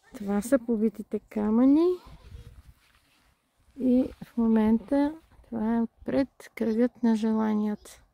Това са побитите камъни. И в момента това е отпред кръгът на желанията.